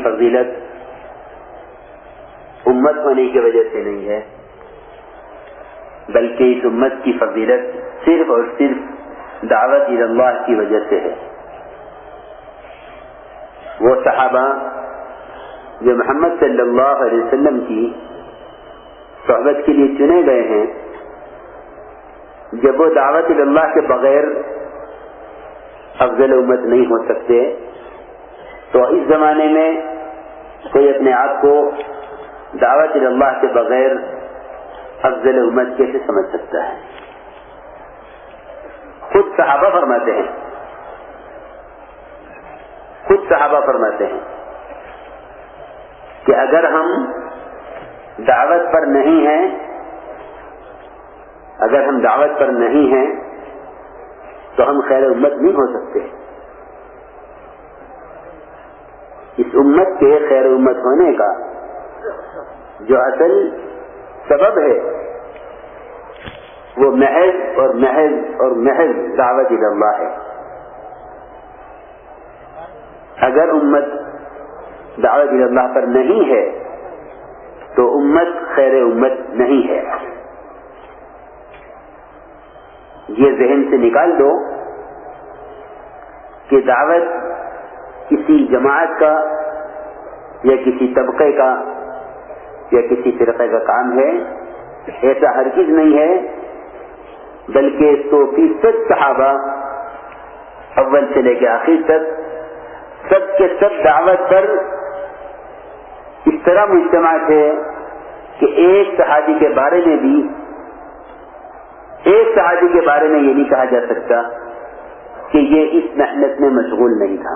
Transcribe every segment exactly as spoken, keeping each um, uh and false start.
فضیلت امت ہونے کی وجہ سے نہیں ہے، بلکہ اس امت کی فضیلت صرف اور صرف دعوت الی اللہ کی وجہ سے ہے۔ وہ صحابہ جو محمد صلی اللہ علیہ وسلم کی صحبت کے لیے چنے گئے ہیں، جب وہ دعوت الی اللہ کے بغیر افضل امت نہیں ہو سکتے، تو اس زمانے میں کوئی اپنے آپ کو دعوت الی اللہ کے بغیر افضل امت کیسے سمجھ سکتا ہے؟ خود صحابہ فرماتے ہیں خود صحابہ فرماتے ہیں کہ اگر ہم دعوت پر نہیں ہیں اگر ہم دعوت پر نہیں ہیں تو ہم خیر امت نہیں ہو سکتے۔ اس امت کے خیر امت ہونے کا جو اصل سبب ہے وہ محض اور محض اور محض دعوت الی اللہ ہے۔ اگر امت دعوت الی اللہ پر نہیں ہے تو امت خیر امت نہیں ہے۔ یہ ذہن سے نکال دو کہ دعوت کسی جماعت کا یا کسی طبقے کا یا کسی فرقے کا کام ہے، ایسا ہرگز نہیں ہے، بلکہ سو فیصد صحابہ اول سے لے کے آخر تک سب کے سب دعوت پر اس طرح مجتمع تھے کہ ایک صحابی کے بارے میں بھی ایک صحابی کے بارے میں یہ نہیں کہا جا سکتا کہ یہ اس محنت میں مشغول نہیں تھا۔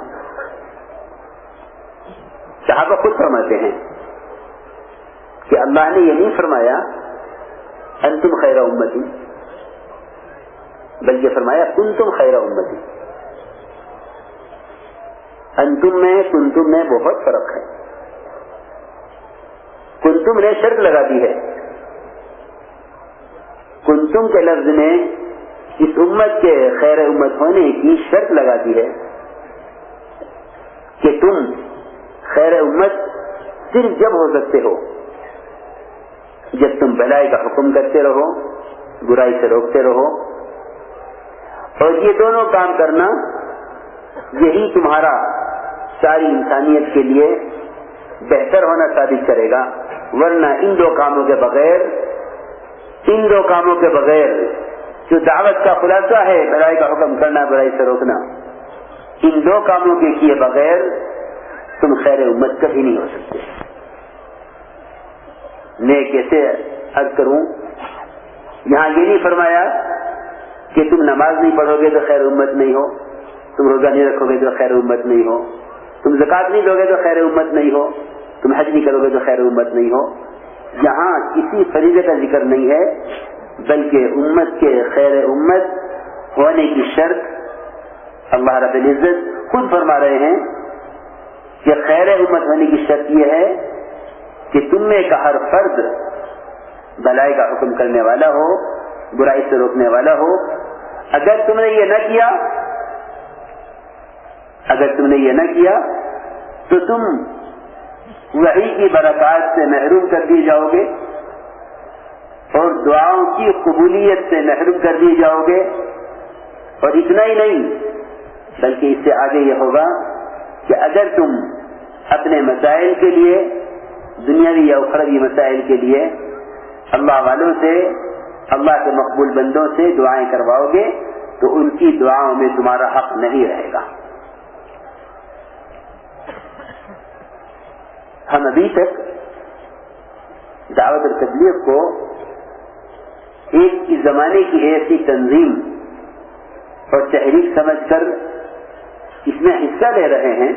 صحابہ خود فرماتے ہیں کہ اللہ نے یہ نہیں فرمایا انتم خیر امتی، بلکہ فرمایا کنتم خیر امتی۔ انتم میں کنتم میں بہت فرق ہے۔ کنتم نے شرط لگا دی ہے، کنتم کے لفظ میں اس امت کے خیر امت ہونے کی شرط لگا دی ہے کہ تم خیر امت صرف جب ہو سکتے ہو جب تم بھلائی کا حکم کرتے رہو، برائی سے روکتے رہو، اور یہ دونوں کام کرنا یہی تمہارا ساری انسانیت کے لیے بہتر ہونا ثابت کرے گا۔ ورنہ ان دو کاموں کے بغیر ان دو کاموں کے بغیر جو دعوت کا خلاصہ ہے بھلائی کا حکم کرنا، برائی سے روکنا، ان دو کاموں کے کیے بغیر تم خیر امت کبھی نہیں ہو سکتے۔ میں کیسے عرض کروں، یہاں یہ نہیں فرمایا کہ تم نماز نہیں پڑھو گے تو خیر امت نہیں ہو، تم روزہ نہیں رکھو گے تو خیر امت نہیں ہو، تم زکوٰۃ نہیں دو گے تو خیر امت نہیں ہو، تم حج نہیں کرو گے تو خیر امت نہیں ہو۔ یہاں کسی فریضے کا ذکر نہیں ہے، بلکہ امت کے خیر امت ہونے کی شرط اللہ رب العزت خود فرما رہے ہیں کہ خیر امت ہونے کی شرط یہ ہے کہ تم میں کا ہر فرد بھلائی کا حکم کرنے والا ہو، برائی سے روکنے والا ہو۔ اگر تم نے یہ نہ کیا اگر تم نے یہ نہ کیا تو تم وحی کی برکات سے محروم کر دیے جاؤ گے اور دعاؤں کی قبولیت سے محروم کر دیے جاؤ گے، اور اتنا ہی نہیں بلکہ اس سے آگے یہ ہوگا کہ اگر تم اپنے مسائل کے لیے، دنیاوی یا اخروی مسائل کے لیے اللہ والوں سے، اللہ کے مقبول بندوں سے دعائیں کرواؤ گے تو ان کی دعاؤں میں تمہارا حق نہیں رہے گا۔ ہم ابھی تک دعوت اور تبلیغ کو ایک ہی زمانے کی ایسی تنظیم اور تحریک سمجھ کر اس میں حصہ لے رہے ہیں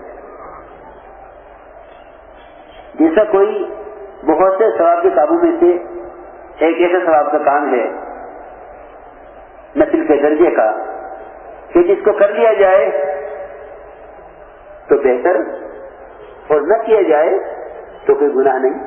جیسا کوئی بہت سے ثواب کے قابو میں سے ایک ایسا ثواب کا کام ہے نفل کے درجے کا کہ جس کو کر لیا جائے تو بہتر اور نہ کیا جائے تو کوئی گناہ نہیں۔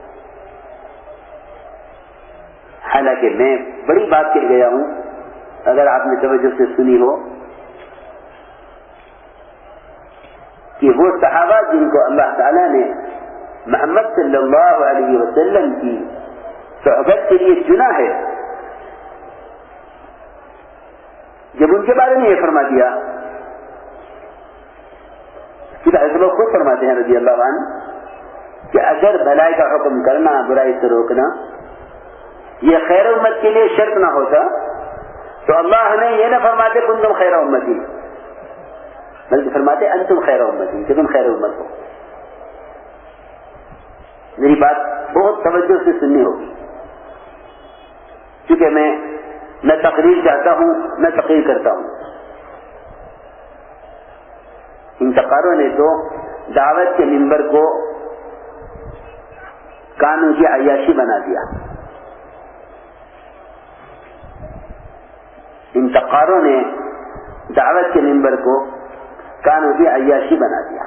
حالانکہ میں بڑی بات کہہ گیا ہوں، اگر آپ نے توجہ سے سنی ہو کہ وہ صحابہ جن کو اللہ تعالیٰ نے محمد صلی اللہ علیہ وسلم کی صحبت کے لیے چنا ہے، جب ان کے بارے میں یہ فرما دیا کہ حضرت لوگ خود فرماتے ہیں رضی اللہ عنہ کہ اگر بھلائی کا حکم کرنا برائی سے روکنا یہ خیر امت کے لیے شرط نہ ہوتا تو اللہ ہمیں یہ نہ فرماتے کہ تم خیر امتی، بلکہ فرماتے انتم خیر امتی، کہ تم خیر امت ہو۔ میری بات بہت توجہ سے سننی ہوگی، کیونکہ میں نہ تقریر چاہتا ہوں نہ تقریر کرتا ہوں۔ انتقاروں نے تو دعوت کے منبر کو قانون کی عیاشی بنا دیا، انتقاروں نے دعوت کے منبر کو قانون کی عیاشی بنا دیا۔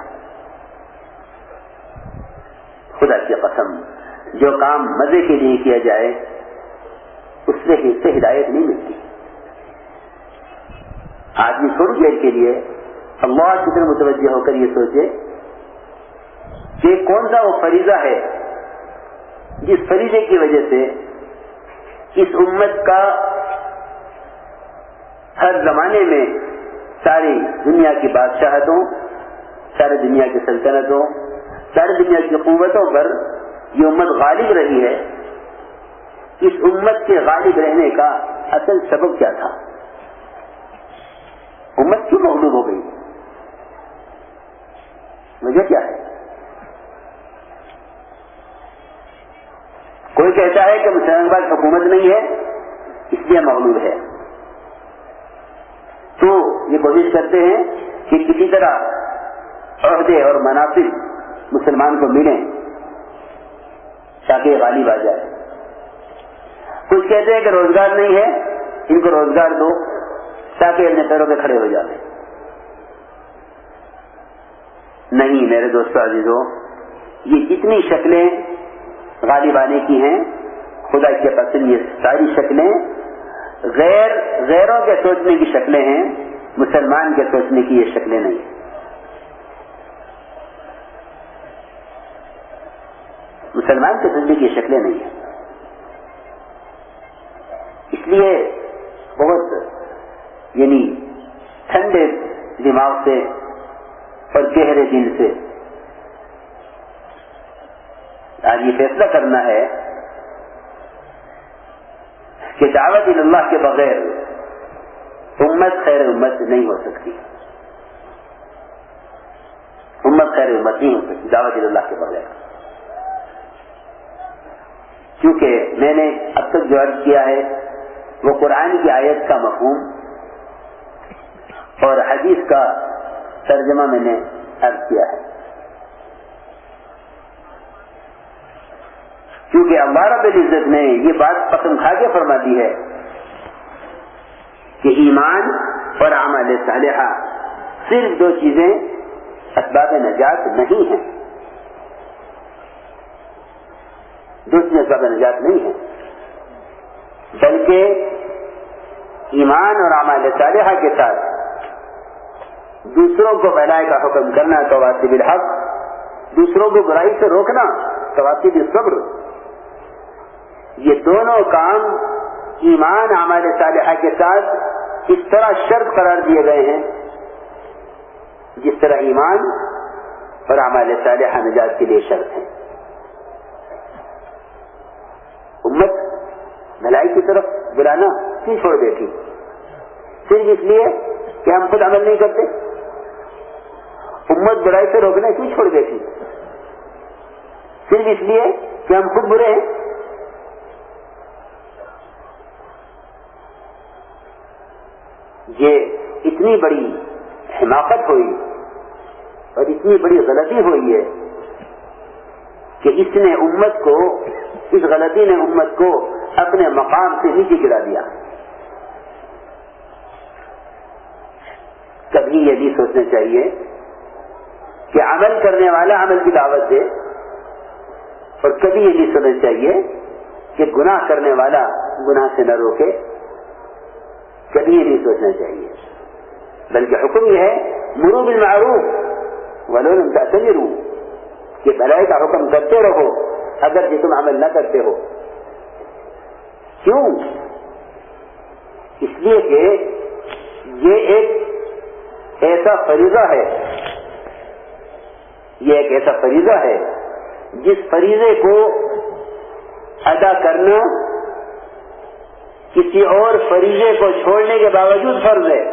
خدا کی قسم، جو کام مزے کے لیے کیا جائے اس سے سے ہدایت نہیں ملتی۔ آدمی تھوڑی دیر کے لیے اللہ کی طرف متوجہ ہو کر یہ سوچے کہ کون سا وہ فریضہ ہے جس فریضے کی وجہ سے اس امت کا ہر زمانے میں ساری دنیا کی بادشاہتوں، ساری دنیا کی سلطنتوں، ساری دنیا کی قوتوں پر یہ امت غالب رہی ہے۔ اس امت کے غالب رہنے کا اصل سبب کیا تھا؟ امت کیوں مغلوب ہو گئی؟ وجہ کیا ہے؟ کوئی کہتا ہے کہ مسلمان کے پاس حکومت نہیں ہے اس لیے مغلوب ہے، تو یہ کوشش کرتے ہیں کہ کسی طرح عہدے اور مناصب مسلمان کو ملیں تاکہ غالب آ جائے۔ کچھ کہتے ہیں کہ روزگار نہیں ہے، ان کو روزگار دو تاکہ اپنے پیروں پہ کھڑے ہو جائیں۔ نہیں میرے دوستو عزیزو، یہ جتنی شکلیں غالب آنے کی ہیں خدا کے قسم یہ ساری شکلیں غیر غیروں کے سوچنے کی شکلیں ہیں، مسلمان کے سوچنے کی یہ شکلیں نہیں۔ مسلمان کے سوچنے کی یہ شکلیں نہیں ہیں۔ اس لیے بہت یعنی ٹھنڈے دماغ سے اور گہرے دل سے آج یہ فیصلہ کرنا ہے کہ دعوت اللہ کے بغیر امت خیر امت نہیں ہو سکتی، امت خیر امت نہیں ہو سکتی دعوت اللہ کے بغیر، کیونکہ میں نے اب تک جو عرض کیا ہے وہ قرآن کی آیت کا مفہوم اور حدیث کا ترجمہ میں نے عرض کیا ہے، کیونکہ اللہ رب العزت نے یہ بات قسم کھا کے فرما دی ہے کہ ایمان اور اعمال صالحہ صرف دو چیزیں اسباب نجات نہیں ہیں، دو چیزیں اسباب نجات نہیں ہیں، بلکہ ایمان اور اعمال صالحہ کے ساتھ دوسروں کو بھلائی کا حکم کرنا تواسب الحق، دوسروں کو برائی سے روکنا تواسب الصبر، یہ دونوں کام ایمان اعمال صالحہ کے ساتھ اس طرح شرط قرار دیے گئے ہیں جس طرح ایمان اور اعمال صالحہ نجات کے لیے شرط ہیں۔ امت بھلائی کی طرف بلانا کیوں چھوڑ بیٹھی؟ صرف اس لیے کہ ہم خود عمل نہیں کرتے؟ امت برائی سے روکنا کیوں چھوڑ بیٹھی؟ صرف اس لیے کہ ہم خود برے ہیں؟ یہ اتنی بڑی حماقت ہوئی اور اتنی بڑی غلطی ہوئی ہے کہ اس نے امت کو اس غلطی نے امت کو اپنے مقام سے نیچے گرا دیا۔ کبھی یہ بھی سوچنا چاہیے کہ عمل کرنے والا عمل کی دعوت دے، اور کبھی یہ بھی سوچنا چاہیے کہ گناہ کرنے والا گناہ سے نہ روکے، کبھی یہ نہیں سوچنا چاہیے، بلکہ حکم یہ ہے مرو بالمعروف ولو لم تعتذروا کہ بھلائی کا حکم کرتے رہو اگر جو تم عمل نہ کرتے ہو. کیوں؟ اس لیے کہ یہ ایک ایسا فریضہ ہے یہ ایک ایسا فریضہ ہے جس فریضے کو ادا کرنا کسی اور فریضے کو چھوڑنے کے باوجود فرض ہے.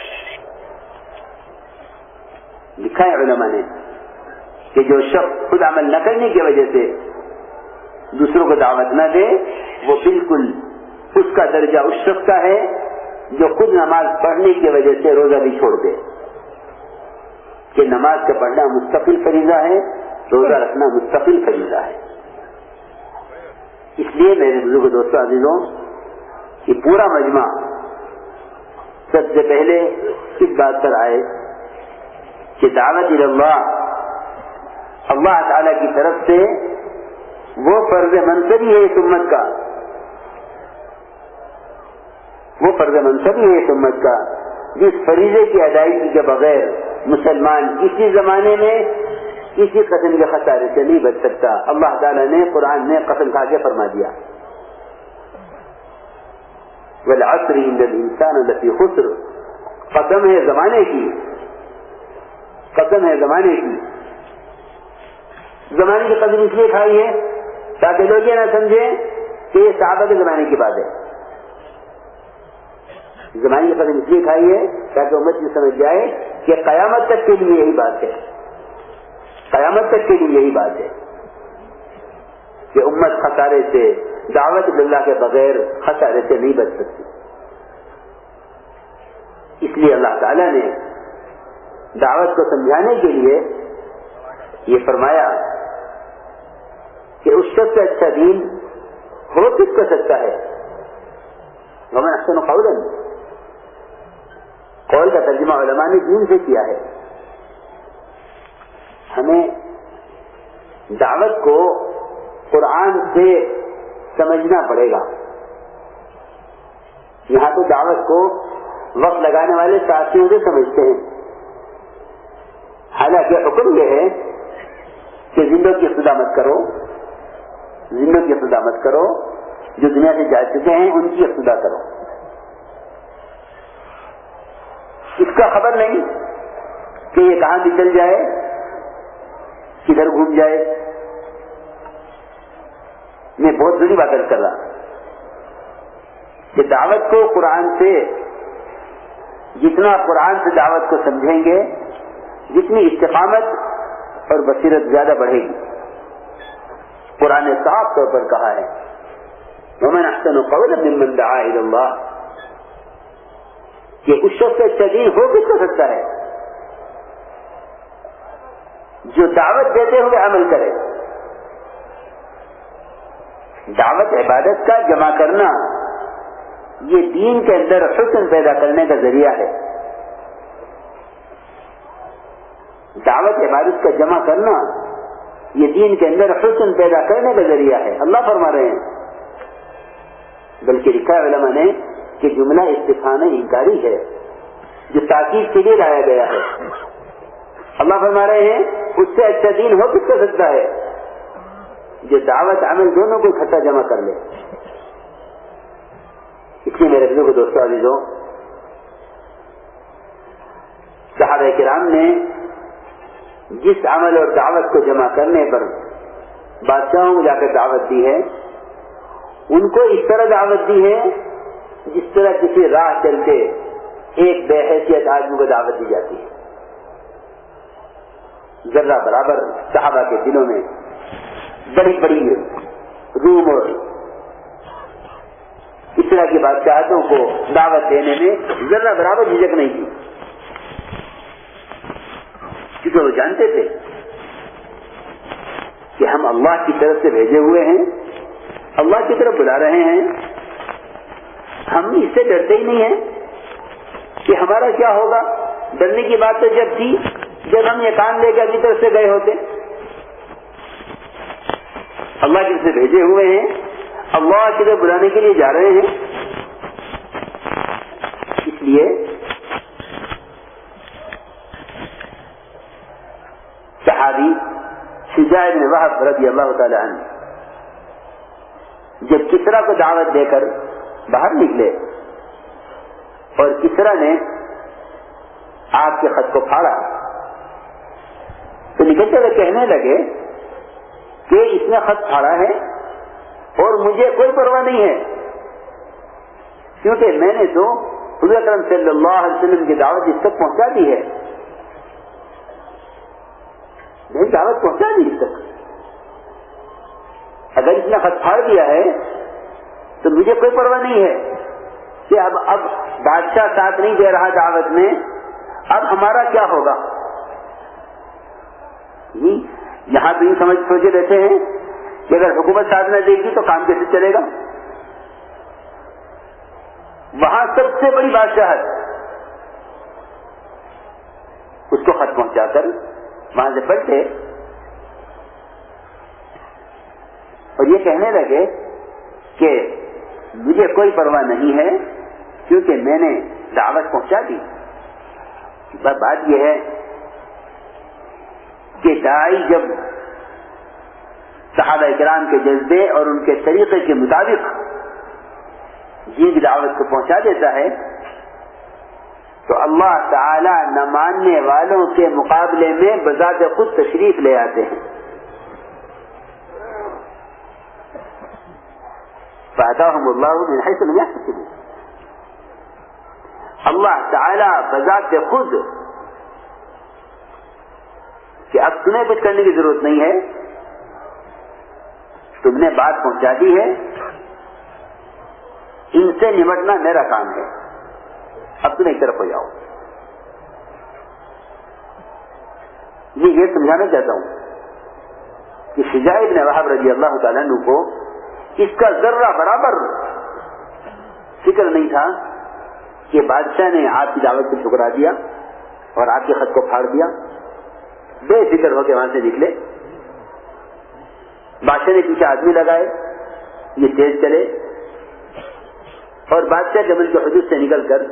لکھا ہے علماء نے کہ جو شخص خود عمل نہ کرنے کی وجہ سے دوسروں کو دعوت نہ دے وہ بالکل اس کا درجہ اس شخص کا ہے جو خود نماز پڑھنے کی وجہ سے روزہ بھی چھوڑ دے. کہ نماز کا پڑھنا مستقل فریضہ ہے, روزہ رکھنا مستقل فریضہ ہے. اس لیے میرے بزرگ دوستوں عزیزوں یہ پورا مجمع سب سے پہلے اس بات پر آئے کہ دعوت اللہ اللہ تعالی کی طرف سے وہ فرض منصبی ہے اس امت کا وہ فرض منصبی ہے اس امت کا جس فریضے کی ادائیگی کے بغیر مسلمان کسی زمانے میں کسی قسم کے خسارے سے نہیں بچ سکتا. اللہ تعالیٰ نے قرآن میں قسم کھا کے فرما دیا والعصر ان الانسان لفی خسر. قسم ہے زمانے کی قسم ہے زمانے کی زمانے کی قسم اس لیے کھائی ہے تاکہ لوگ یہ نہ سمجھیں کہ یہ صحابہ کے زمانے کی بات ہے. زمانے کی قسم اس لیے کھائی ہے تاکہ امت یہ سمجھ جائے کہ قیامت تک کے لیے یہی بات ہے قیامت تک کے لیے یہی بات ہے کہ امت خسارے سے دعوت اللہ کے بغیر خسارے سے نہیں بچ سکتی. اس لیے اللہ تعالیٰ نے دعوت کو سمجھانے کے لیے یہ فرمایا کہ اس شخص سے اچھا دین ہو کس کو سکتا ہے. ومن احسن قولا, قول کا ترجمہ علماء نے دین سے کیا ہے. ہمیں دعوت کو قرآن سے سمجھنا پڑے گا. یہاں تو دعوت کو وقت لگانے والے ساتھیوں سے سمجھتے ہیں, حالانکہ حکم یہ ہے کہ زندوں کی خدا مت کرو زندوں کی خدا مت کرو جو دنیا سے جا چکے ہیں ان کی خدا کرو. اس کا خبر نہیں کہ یہ کہاں بھی چل جائے کدھر گھوم جائے. میں بہت بڑی بات کر رہا کہ دعوت کو قرآن سے جتنا قرآن سے دعوت کو سمجھیں گے جتنی استقامت اور بصیرت زیادہ بڑھے گی. قرآن نے صاف طور پر کہا ہے ومن احسن قولا ممن دعا الی اللہ کہ اس شخص سے اچھا دین ہو کس کو سکتا ہے جو دعوت دیتے ہوئے عمل کرے. دعوت عبادت کا جمع کرنا یہ دین کے اندر حسن پیدا کرنے کا ذریعہ ہے. دعوت عبادت کا جمع کرنا یہ دین کے اندر حسن پیدا کرنے کا ذریعہ ہے. اللہ فرما رہے ہیں بلکہ لکھا علماء نے کہ جملہ استفہام انکاری ہے جو تاکید کے لیے لایا گیا ہے. اللہ فرما رہے ہیں اس سے اچھا دین ہو کس کو سکتا ہے جو دعوت عمل دونوں کو اکٹھا جمع کر لے. اس لیے میرے بزرگ دوستوں عزیزوں صحابہ کرام نے جس عمل اور دعوت کو جمع کرنے پر بادشاہوں کو جا کر دعوت دی ہے ان کو اس طرح دعوت دی ہے جس طرح کسی راہ چلتے ایک بے حیثیت آدمی کو دعوت دی جاتی ہے. ذرہ برابر صحابہ کے دلوں میں بڑی بڑی روم اور اس طرح کی بادشاہتوں کو دعوت دینے میں ذرہ برابر جھجک نہیں تھی کیونکہ وہ جانتے تھے کہ ہم اللہ کی طرف سے بھیجے ہوئے ہیں, اللہ کی طرف بلا رہے ہیں. ہم اس سے ڈرتے ہی نہیں ہیں کہ ہمارا کیا ہوگا. ڈرنے کی بات تو جب تھی جب ہم یہ کام لے کے اپنی طرف سے گئے ہوتے. اللہ کی طرف سے بھیجے ہوئے ہیں, اللہ کی طرف بلانے کے لیے جا رہے ہیں. اس لیے شجاع بن وہب رضی اللہ تعالی عنہ جب کسرا کو دعوت دے کر باہر نکلے اور کسرا نے آپ کے خط کو پھاڑا تو نکلتے ہوئے کہنے لگے کہ اس نے خط پھاڑا ہے اور مجھے کوئی پرواہ نہیں ہے، کیونکہ میں نے تو حضور اکرم صلی اللہ علیہ وسلم کی دعوت اس تک پہنچا دی ہے، میں نے دعوت پہنچا دی اس تک، اگر اس نے خط پھاڑ دیا ہے تو مجھے کوئی پرواہ نہیں ہے کہ اب اب بادشاہ ساتھ نہیں دے رہا دعوت میں، اب ہمارا کیا ہوگا؟ یہاں تو یہ سمجھ سوچے رہتے ہیں کہ اگر حکومت ساتھ نہ دے گی تو کام کیسے چلے گا؟ وہاں سب سے بڑی بادشاہت اس کو خط پہنچا کر وہاں سے پلٹے اور یہ کہنے لگے کہ مجھے کوئی پرواہ نہیں ہے کیونکہ میں نے دعوت پہنچا دی۔ بات یہ ہے کہ داعی جب صحابہ کرام کے جذبے اور ان کے طریقے کے مطابق دین کی دعوت کو پہنچا دیتا ہے تو اللہ تعالی نہ ماننے والوں کے مقابلے میں بذات خود تشریف لے آتے ہیں۔ فَأَتَاهُمُ اللَّهُ مِنْ حَيْثُ لَمْ يَحْتَسِبُوا، اللہ تعالی بذات خود کہ اب تمہیں کچھ کرنے کی ضرورت نہیں ہے، تم نے بات پہنچا دی ہے، ان سے نمٹنا میرا کام ہے، اب تم ایک طرف ہو جاؤ۔ یہ یہ سمجھانا چاہتا ہوں کہ شجاع بن وہب رضی اللہ تعالیٰ عنہ کو اس کا ذرہ برابر فکر نہیں تھا کہ بادشاہ نے آپ کی دعوت کو ٹھکرا دیا اور آپ کے خط کو پھاڑ دیا، بے فکر ہو کے وہاں سے نکلے۔ بادشاہ نے پیچھے آدمی لگائے، یہ تیز چلے اور بادشاہ کے ملک کے حدود سے نکل کر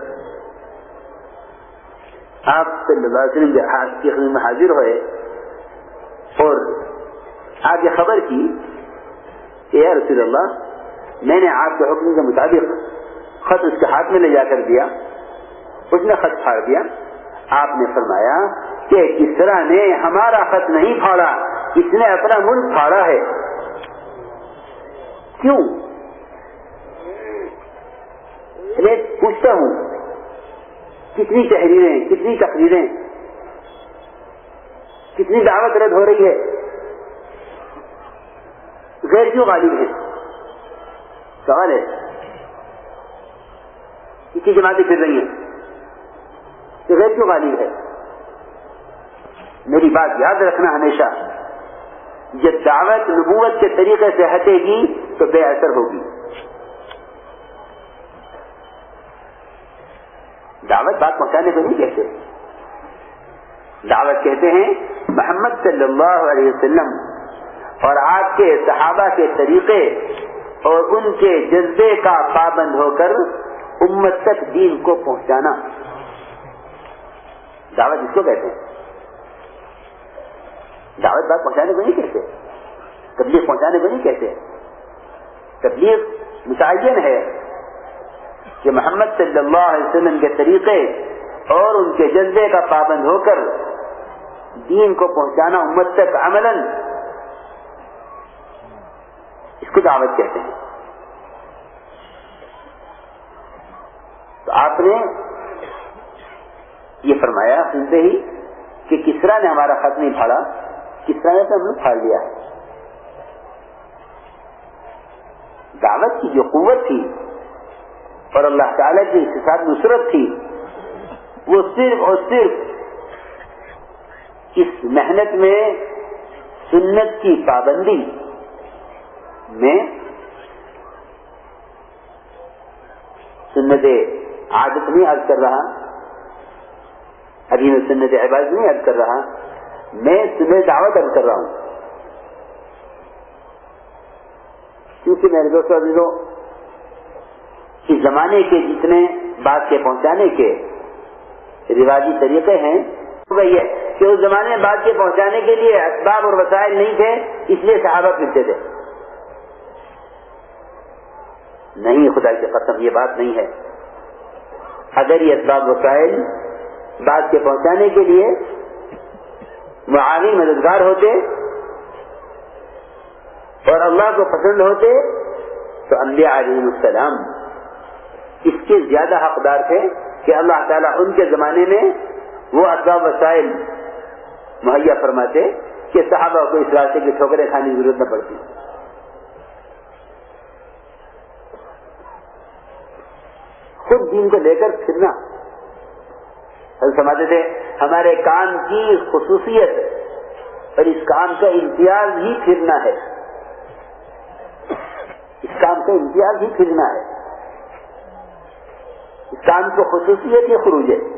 آپ صلی اللہ علیہ وسلم کی خدمت میں حاضر ہوئے اور آپ یہ خبر کی کہ یا رسول اللہ، میں نے آپ کے حکم کے مطابق خط اس کے ہاتھ میں لے جا کر دیا، اس نے خط پھاڑ دیا۔ آپ نے فرمایا کہ کسرا نے ہمارا خط نہیں پھاڑا، اس نے اپنا ملک پھاڑا ہے۔ کیوں؟ میں پوچھتا ہوں کتنی تحریریں، کتنی تقریریں، کتنی دعوت رد ہو رہی ہے، غیر کیوں غالب ہے؟ سوال ہے، کتنی جماعتیں پھر رہی ہیں کہ غیر کیوں غالب ہے؟ میری بات یاد رکھنا ہمیشہ، جب دعوت نبوت کے طریقے سے ہٹے گی تو بے اثر ہوگی۔ دعوت بات پہنچانے کو نہیں کہتے، دعوت کہتے ہیں محمد صلی اللہ علیہ وسلم اور آپ کے صحابہ کے طریقے اور ان کے جذبے کا پابند ہو کر امت تک دین کو پہنچانا، دعوت اس کو کہتے ہیں۔ دعوت بات پہنچانے کو نہیں کہتے، تبلیغ پہنچانے کو نہیں کہتے۔ تبلیغ متعین ہے کہ محمد صلی اللہ علیہ وسلم کے طریقے اور ان کے جذبے کا پابند ہو کر دین کو پہنچانا امت تک عملاً، اس کو دعوت کہتے ہیں۔ تو آپ نے یہ فرمایا سنتے ہی کہ کسرا نے ہمارا خط نہیں پھاڑا، کسرا نے تو ہم نے پھاڑ لیا ہے۔ دعوت کی جو قوت تھی اور اللہ تعالیٰ کی اس کے ساتھ نصرت تھی، وہ صرف اور صرف اس محنت میں، سنت کی پابندی میں، سنت عادت نہیں عرض کر رہا، ابھی میں سنت عبادت نہیں عرض کر رہا، میں سنت دعوت عرض کر رہا ہوں۔ کیونکہ میرے دوستوں عزیزوں، اس زمانے کے جتنے بات کے پہنچانے کے رواجی طریقے ہیں وہ یہ کہ اس زمانے میں بات کے پہنچانے کے لیے اسباب اور وسائل نہیں تھے، اس لیے صحابہ پھرتے تھے. نہیں، خدا کی قسم یہ بات نہیں ہے. اگر یہ اسباب وسائل بات کے پہنچانے کے لیے معاون مددگار ہوتے اور اللہ کو پسند ہوتے تو انبیاء علیہ السلام اس کے زیادہ حقدار تھے کہ اللہ تعالیٰ ان کے زمانے میں وہ اسباب وسائل مہیا فرماتے کہ صحابہ کو اس راستے کی ٹھوکریں کھانے کی ضرورت نہ پڑتی. خود دین کو لے کر پھرنا. سمجھتے تھے ہمارے کام کی خصوصیت اور اس کام کا امتیاز ہی پھرنا ہے. اس کام کا امتیاز ہی پھرنا ہے. اس کام کو خصوصیت ہی خروج ہے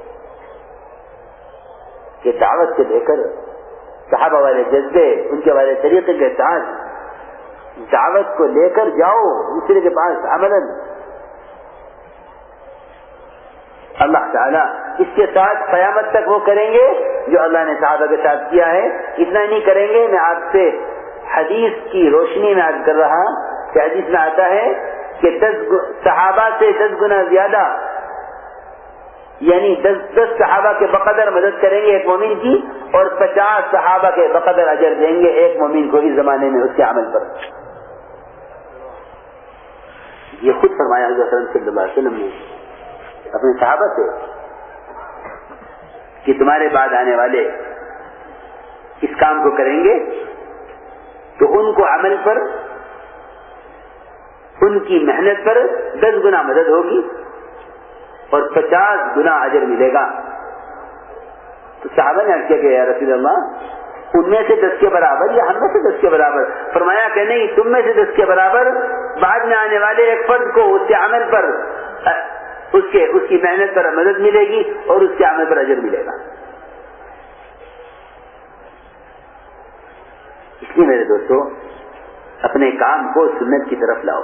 کہ دعوت سے لے کر صحابہ والے جذبے، ان کے والے طریقے کے ساتھ دعوت کو لے کر جاؤ دوسرے کے پاس عملاً. اللہ تعالیٰ اس کے ساتھ قیامت تک وہ کریں گے جو اللہ نے صحابہ کے ساتھ کیا ہے. اتنا نہیں کریں گے. میں آپ سے حدیث کی روشنی میں عرض کر رہا کہ حدیث میں آتا ہے کہ دس صحابہ سے دس گنا زیادہ، یعنی دس دس صحابہ کے بقدر مدد کریں گے ایک مومن کی، اور پچاس صحابہ کے بقدر اجر دیں گے ایک مومن کو اس زمانے میں اس کے عمل پر. یہ خود فرمایا حضرت صلی اللہ علیہ وسلم نے اپنے صحابہ سے کہ تمہارے بعد آنے والے اس کام کو کریں گے تو ان کو عمل پر، ان کی محنت پر دس گنا مدد ہوگی اور پچاس گنا اجر ملے گا. تو صحابہ نے عرض کیا کہ یا رسول اللہ ان میں سے دس کے برابر یا ہم میں سے دس کے برابر؟ فرمایا کہ نہیں، تم میں سے دس کے برابر بعد میں آنے والے ایک فرد کو اس کے عمل پر، اس کے اس کی محنت پر مدد ملے گی اور اس کے عمل پر اجر ملے گا. اس لیے میرے دوستو اپنے کام کو سنت کی طرف لاؤ.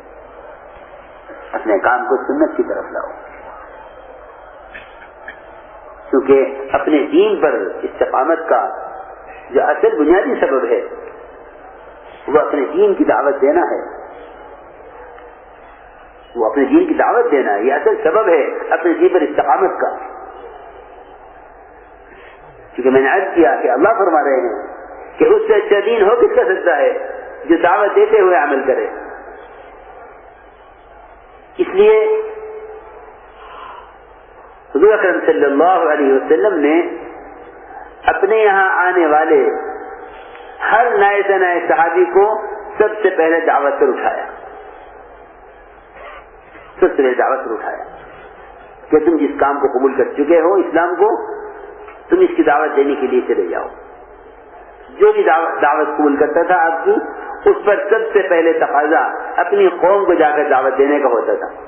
اپنے کام کو سنت کی طرف لاؤ، کیونکہ اپنے دین پر استقامت کا جو اصل بنیادی سبب ہے وہ اپنے دین کی دعوت دینا ہے. وہ اپنے دین کی دعوت دینا ہے، یہ اصل سبب ہے اپنے دین پر استقامت کا. کیونکہ میں نے عرض کیا کہ اللہ فرما رہے ہیں کہ اس سے اچھا دین ہو کس کا سکتا ہے جو دعوت دیتے ہوئے عمل کرے. اس لیے حضور اکرم صلی اللہ علیہ وسلم نے اپنے یہاں آنے والے ہر نئے سے نئے صحابی کو سب سے پہلے دعوت پر اٹھایا. سب سے پہلے دعوت پر اٹھایا کہ تم جس کام کو قبول کر چکے ہو اسلام کو، تم اس کی دعوت دینے کے لیے چلے جاؤ. جو بھی دعوت قبول کرتا تھا آپ کی، اس پر سب سے پہلے تقاضا اپنی قوم کو جا کر دعوت دینے کا ہوتا تھا.